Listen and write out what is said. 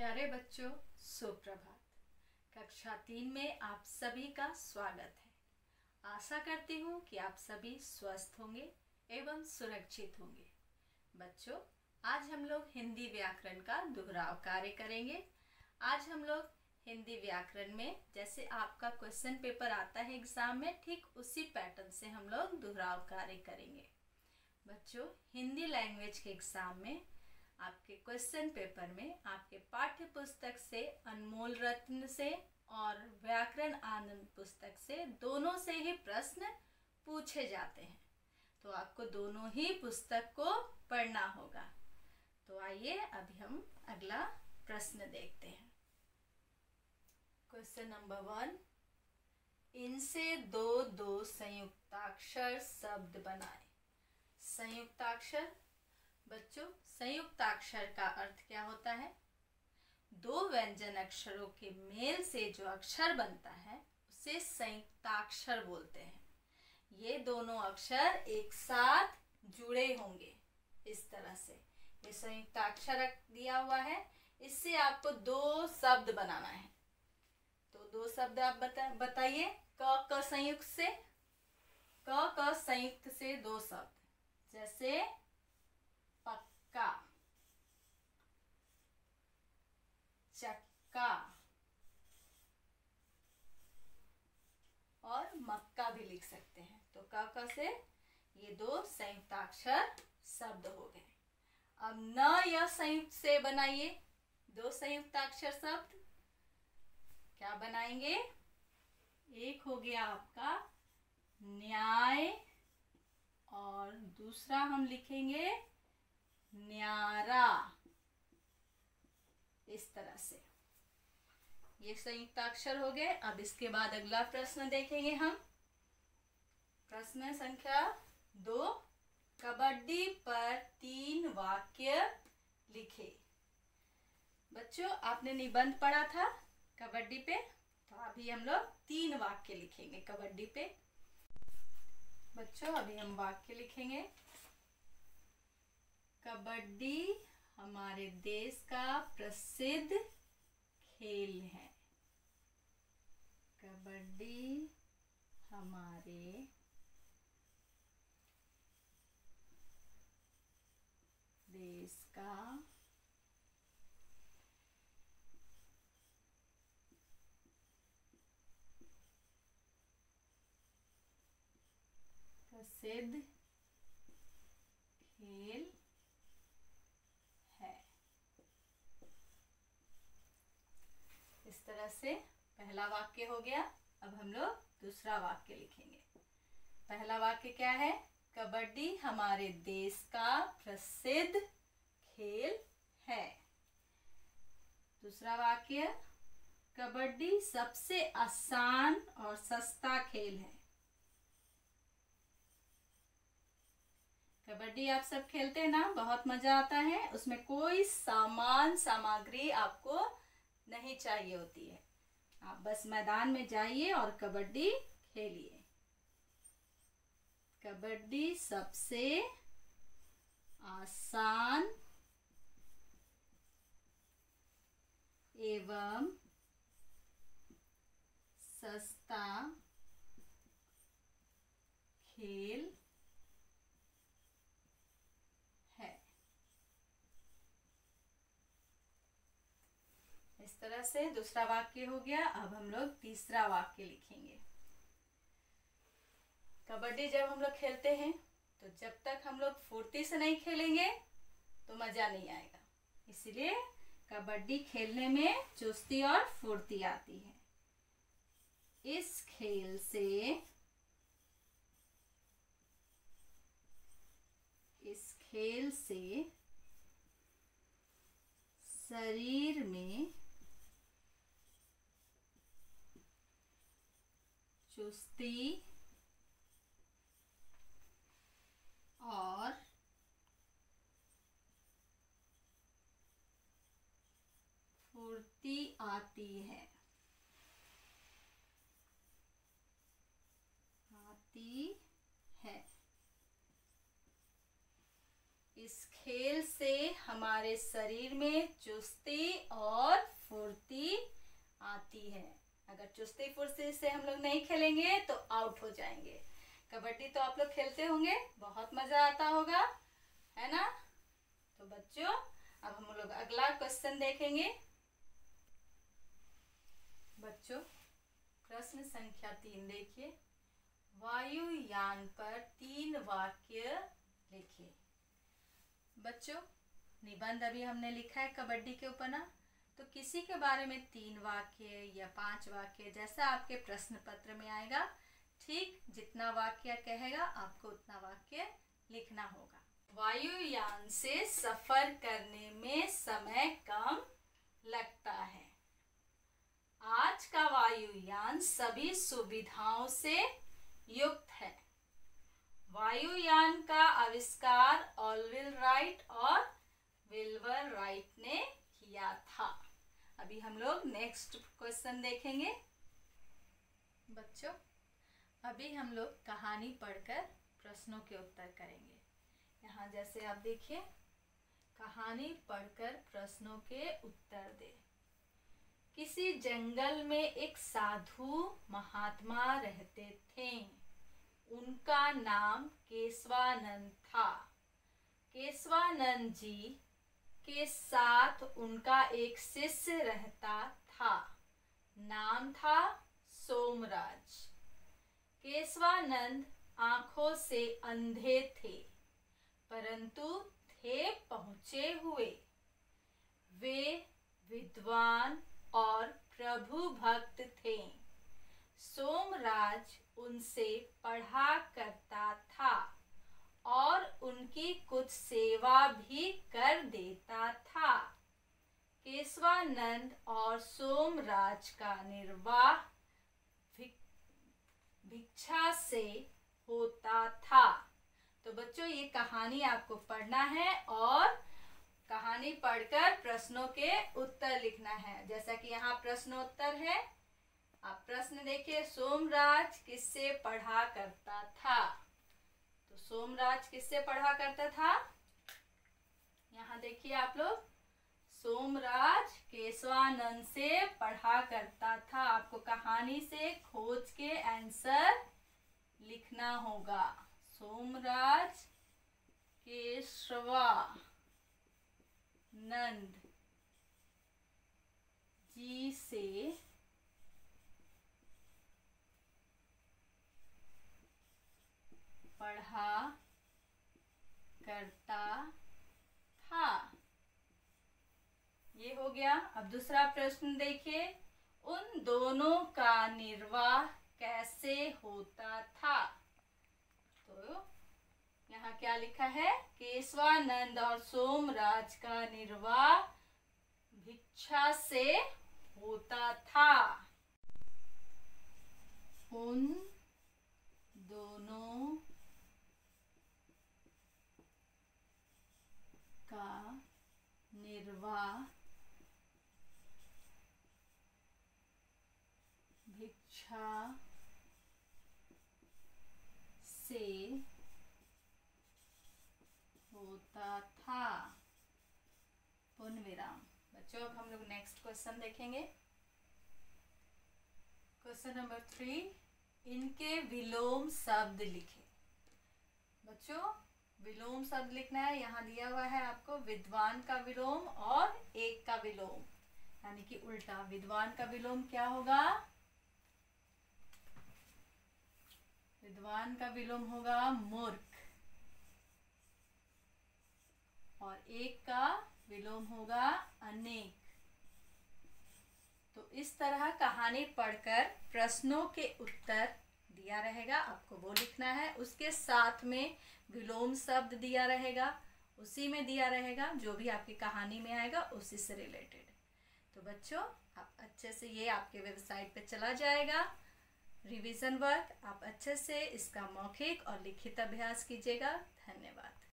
प्यारे बच्चों, सुप्रभात। कक्षा 3 में आप सभी का स्वागत है। आशा करती हूँ कि आप सभी स्वस्थ होंगे एवं सुरक्षित होंगे। बच्चों, आज हम लोग हिंदी व्याकरण का दोहराव कार्य करेंगे। आज हम लोग हिंदी व्याकरण में जैसे आपका क्वेश्चन पेपर आता है एग्जाम में, ठीक उसी पैटर्न से हम लोग दोहराव कार्य करेंगे। बच्चों, हिंदी लैंग्वेज के एग्जाम में आपके क्वेश्चन पेपर में आपके पाठ्य पुस्तक से, अनमोल रत्न से और व्याकरण आनंद पुस्तक से, दोनों से ही प्रश्न पूछे जाते हैं। तो आपको दोनों ही पुस्तक को पढ़ना होगा। तो आइए अभी हम अगला प्रश्न देखते हैं। क्वेश्चन नंबर 1, इनसे दो संयुक्ताक्षर शब्द बनाए। संयुक्ताक्षर बच्चों, संयुक्ताक्षर का अर्थ क्या होता है? दो व्यंजन अक्षरों के मेल से जो अक्षर बनता है उसे संयुक्ताक्षर बोलते हैं। ये दोनों अक्षर एक साथ जुड़े होंगे इस तरह से। ये संयुक्ताक्षर दिया हुआ है, इससे आपको दो शब्द बनाना है। तो दो शब्द आप बताइए। क संयुक्त से, क संयुक्त से दो शब्द, जैसे पक्का, चक्का और मक्का भी लिख सकते हैं। तो क से ये दो संयुक्ताक्षर शब्द हो गए। अब न या संयुक्त से बनाइए दो संयुक्ताक्षर शब्द। क्या बनाएंगे? एक हो गया आपका न्याय और दूसरा हम लिखेंगे न्यारा। इस तरह से ये संयुक्ताक्षर हो गए। अब इसके बाद अगला प्रश्न देखेंगे हम। प्रश्न संख्या 2, कबड्डी पर 3 वाक्य लिखे। बच्चों, आपने निबंध पढ़ा था कबड्डी पे, तो अभी हम लोग 3 वाक्य लिखेंगे कबड्डी पे। बच्चों, अभी हम वाक्य लिखेंगे। कबड्डी हमारे देश का प्रसिद्ध खेल है। कबड्डी हमारे देश का प्रसिद्ध खेल है। इस तरह से पहला वाक्य हो गया। अब हम लोग दूसरा वाक्य लिखेंगे। पहला वाक्य क्या है? कबड्डी हमारे देश का प्रसिद्ध खेल है। दूसरा वाक्य, कबड्डी सबसे आसान और सस्ता खेल है। कबड्डी आप सब खेलते हैं ना, बहुत मजा आता है। उसमें कोई सामग्री आपको नहीं चाहिए होती है। आप बस मैदान में जाइए और कबड्डी खेलिए। कबड्डी सबसे आसान एवं सस्ता खेल है। इस तरह से दूसरा वाक्य हो गया। अब हम लोग तीसरा वाक्य लिखेंगे। कबड्डी जब हम लोग खेलते हैं तो जब तक हम लोग फुर्ती से नहीं खेलेंगे तो मजा नहीं आएगा। इसलिए कबड्डी खेलने में चुस्ती और फुर्ती आती है। इस खेल से शरीर में चुस्ती और फुर्ती आती है। इस खेल से हमारे शरीर में चुस्ती और अगर चुस्ती फुर्ती से हम लोग नहीं खेलेंगे तो आउट हो जाएंगे। कबड्डी तो आप लोग खेलते होंगे, बहुत मजा आता होगा, है ना। तो बच्चों अब हम लोग अगला क्वेश्चन देखेंगे। बच्चों प्रश्न संख्या 3 देखिए, वायुयान पर 3 वाक्य लिखिए। बच्चों निबंध अभी हमने लिखा है कबड्डी के ऊपर ना, तो किसी के बारे में 3 वाक्य या 5 वाक्य जैसा आपके प्रश्न पत्र में आएगा, ठीक जितना वाक्य कहेगा आपको उतना वाक्य लिखना होगा। वायुयान से सफर करने में समय कम लगता है। आज का वायुयान सभी सुविधाओं से युक्त है। वायुयान का आविष्कार ऑलविल राइट और विल्बर राइट ने किया था। अभी हम लोग नेक्स्ट क्वेश्चन देखेंगे। बच्चों अभी हम लोग कहानी पढ़कर प्रश्नों के उत्तर करेंगे। यहाँ जैसे आप देखिए, कहानी पढ़कर प्रश्नों के उत्तर दे। किसी जंगल में एक साधु महात्मा रहते थे। उनका नाम केशवानंद था। केशवानंद जी के साथ उनका एक शिष्य रहता था, नाम था सोमराज। केशवानंद आंखों से अंधे थे, परंतु थे पहुंचे हुए। वे विद्वान और प्रभु भक्त थे। सोमराज उनसे पढ़ा करता था और उनकी कुछ सेवा भी कर देता था। केशवानंद और सोमराज का निर्वाह भिक्षा से होता था। तो बच्चों ये कहानी आपको पढ़ना है और कहानी पढ़कर प्रश्नों के उत्तर लिखना है। जैसा कि यहाँ प्रश्नोत्तर है, आप प्रश्न देखिए, सोमराज किससे पढ़ा करता था। तो सोमराज किससे पढ़ा करता था, यहाँ देखिए आप लोग, सोमराज केशवानंद से पढ़ा करता था। आपको कहानी से खोज के आंसर लिखना होगा। सोमराज केशवानंद जी से पढ़ा करता था। ये हो गया। अब दूसरा प्रश्न देखिए, उन दोनों का निर्वाह कैसे होता था। तो यहाँ क्या लिखा है, केशवानंद और सोमराज का निर्वाह भिक्षा से होता था। उन दोनों का निर्वाह भिक्षा से होता था। पूर्ण विराम। बच्चों अब हम लोग नेक्स्ट क्वेश्चन देखेंगे। क्वेश्चन नंबर 3, इनके विलोम शब्द लिखे। बच्चों विलोम शब्द लिखना है। यहाँ दिया हुआ है आपको विद्वान का विलोम और एक का विलोम, यानी कि उल्टा। विद्वान का विलोम क्या होगा, विद्वान का विलोम होगा मूर्ख, और एक का विलोम होगा अनेक। तो इस तरह कहानी पढ़कर प्रश्नों के उत्तर दिया रहेगा, आपको वो लिखना है। उसके साथ में विलोम शब्द दिया रहेगा, उसी में दिया रहेगा जो भी आपकी कहानी में आएगा उसी से रिलेटेड। तो बच्चों आप अच्छे से, ये आपके वेबसाइट पे चला जाएगा रिवीजन वर्क। आप अच्छे से इसका मौखिक और लिखित अभ्यास कीजिएगा। धन्यवाद।